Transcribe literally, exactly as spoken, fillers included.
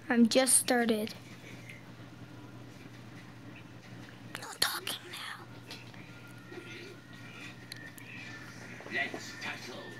I'm just started. No talking now. Let's tussle.